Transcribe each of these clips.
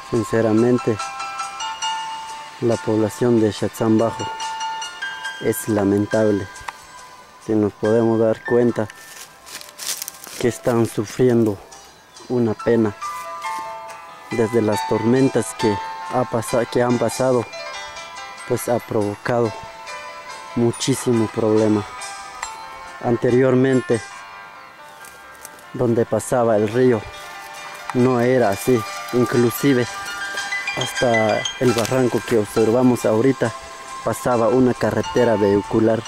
Sinceramente, la población de Chatzán Bajo es lamentable. Si nos podemos dar cuenta que están sufriendo una pena desde las tormentas que han pasado, pues ha provocado muchísimo problema. Anteriormente, donde pasaba el río, no era así. Inclusive hasta el barranco que observamos ahorita pasaba una carretera vehicular,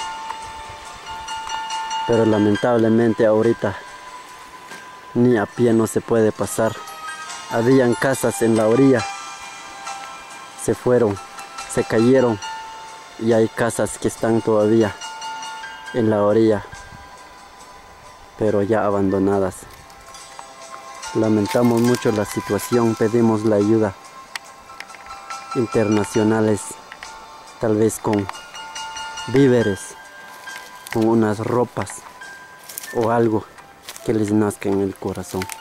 pero lamentablemente ahorita ni a pie no se puede pasar. Habían casas en la orilla, se fueron, se cayeron, y hay casas que están todavía en la orilla, pero ya abandonadas. Lamentamos mucho la situación, pedimos la ayuda internacionales, tal vez con víveres, con unas ropas o algo que les nazca en el corazón.